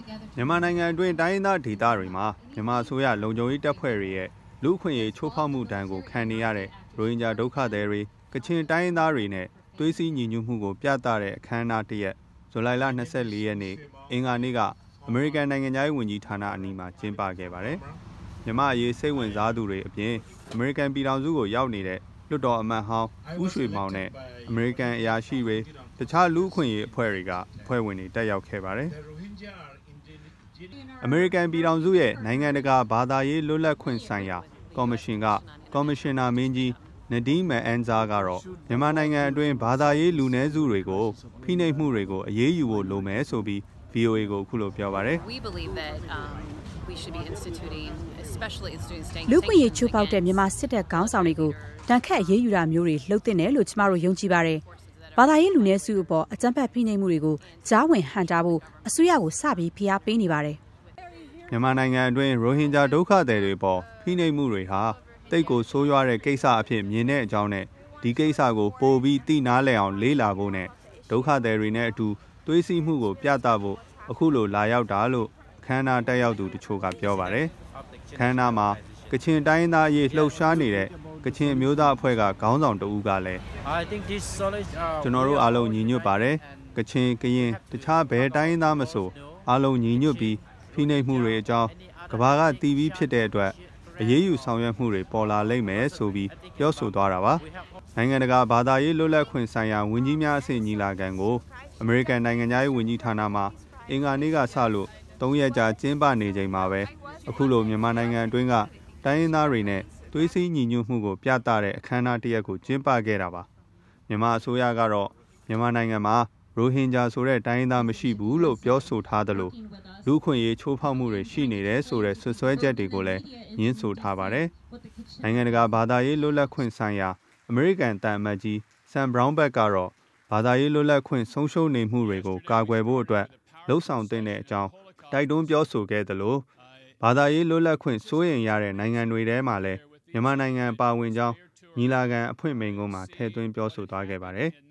မြန်မာနိုင်ငံအတွင်းတိုင်းရင်းသားဒေသတွေမှာမြန်မာအစိုးရလုံခြုံရေးတပ်ဖွဲ့တွေရဲ့လူ့အခွင့်အရေးချိုးဖောက်မှုဒဏ်ကိုခံနေရတဲ့ရိုဟင်ဂျာဒုက္ခသည်တွေကချင်တိုင်းရင်းသားတွေနဲ့သွေးစည်းညီညွတ်မှုကိုပြသတဲ့အခမ်းအနားတစ်ရက်ဇူလိုင်လ24ရက်နေ့အင်္ဂါနေ့ကအမေရိကန်နိုင်ငံသားဝန်ကြီးဌာနအနီးမှာကျင်းပခဲ့ပါတယ်။မြန်မာအရေးစိတ်ဝင်စားသူတွေအပြင်အမေရိကန်ပြည်ထောင်စုကိုရောက်နေတဲ့လွှတ်တော်အမတ်ဟောင်းဦးရွှေမောင်နဲ့အမေရိကန်အရာရှိတွေတခြားလူ့အခွင့်အရေးအဖွဲ့တွေကအဖွဲ့ဝင်တွေတက်ရောက်ခဲ့ပါတယ်။အမေရိကန်ပြည်ထောင်စုရဲ့နိုင်ငံတကာဘာသာရေးလွတ်လပ်ခွင့်ဆိုင်ရာကော်မရှင်ကကော်မရှင်နာမင်းကြီးနဒီမန်အန်ဇာကတော့မြန်မာနိုင်ငံအတွင်းဘာသာရေးလူနည်းစုတွေကိုဖိနှိပ်မှုတွေကိုအရေးယူဖို့လိုမယ်ဆိုပြီး VOA ကိုအခုလိုပြောပါတယ်လူ့ခွင့်ရေးချိုးဖောက်တဲ့မြန်မာစစ်တပ်ခေါင်းဆောင်တွေကိုတန်ခတ်အရေးယူတာမျိုးတွေလှုပ်သင့်တယ်လို့ကျမတို့ယုံကြည်ပါတယ်ဘာသာရေးလူနည်းစုအပေါ်အကြမ်းဖက်ဖိနှိပ်မှုတွေကိုကြားဝင်ဟန့်တားဖို့အစိုးရကိုစပြီးဖိအားပေးနေပါတယ်မြန်မာနိုင်ငံအတွင်းရိုဟင်ဂျာဒုက္ခသည်တွေပေါ်ဖိနှိပ်မှုတွေဟာတိတ်ကိုဆိုးရွားတဲ့ကိစ္စအဖြစ်မြင်တဲ့အကြောင်းနဲ့ဒီကိစ္စကိုပိုပြီးသိနာလည်အောင်လေ့လာဖို့နဲ့ဒုက္ခသည်တွေနဲ့အတူသွေးစည်းမှုကိုပြသဖို့အခုလိုလာရောက်တာလို့အခမ်းအနားတက်ရောက်သူတချို့ကပြောပါတယ်။အခမ်းအနားမှာကချင်တိုင်းရင်းသားအရေးလှုပ်ရှားနေတဲ့ကချင်အမျိုးသားအဖွဲ့ကခေါင်းဆောင်တဦးကလည်းကျွန်တော်တို့အားလုံးညီညွတ်ပါတယ်။ကချင်ကရင်တခြားဘယ်တိုင်းရင်းသားမဆိုအားလုံးညီညွတ်ပြီးဖိနှိပ်မှုတွေအကြောင်းကဘာကတီးပြီးဖြစ်တဲ့အတွက်အရေးယူဆောင်ရွက်မှုတွေပေါ်လာလိမ့်မယ်ဆိုပြီးပြောဆိုသွားတာပါနိုင်ငံတကာဘာသာရေးလွတ်လပ်ခွင့်ဆိုင်ရာဝန်ကြီးများအဆင့်ညီလာခံကိုအမေရိကန်နိုင်ငံသားရေးဝန်ကြီးဌာနမှအင်္ဂါနေ့ကစလို့3ရက်ကြာကျင်းပနေချိန်မှာပဲအခုလိုမြန်မာနိုင်ငံအတွင်းကတိုင်းရင်းသားတွေနဲ့သွေးစည်းညီညွတ်မှုကိုပြသတဲ့အခမ်းအနားတစ်ရပ်ကိုကျင်းပခဲ့တာပါမြန်မာအစိုးရကတော့မြန်မာနိုင်ငံမှာရိုဟင်ဂျာဆိုတဲ့တိုင်းရင်းသားမရှိဘူးလို့ပြောဆိုထားသလိုလူ့ခွင့်ရေးချိုးဖောက်မှုတွေရှိနေတယ်ဆိုတဲ့ဆွဆွဲချက်တွေကိုလည်းညှင်းဆိုထားပါတယ်။နိုင်ငံတကာဘာသာရေးလွတ်လပ်ခွင့်ဆိုင်ရာအမေရိကန်တန်အမတ်ကြီးဆမ်ဘရောင်းဘက်ကတော့ဘာသာရေးလွတ်လပ်ခွင့်ဆုံးရှုံးနေမှုတွေကိုကာကွယ်ဖို့အတွက်လှုံ့ဆော်တဲ့အကြောင်းတိုက်တွန်းပြောဆိုခဲ့သလိုဘာသာရေးလွတ်လပ်ခွင့်စိုးရိမ်ရတဲ့နိုင်ငံတွေထဲမှာလည်းမြန်မာနိုင်ငံပါဝင်ကြောင်းညီလာခံအဖွင့်မိန့်ခွန်းမှာထည့်သွင်းပြောဆိုသွားခဲ့ပါတယ်။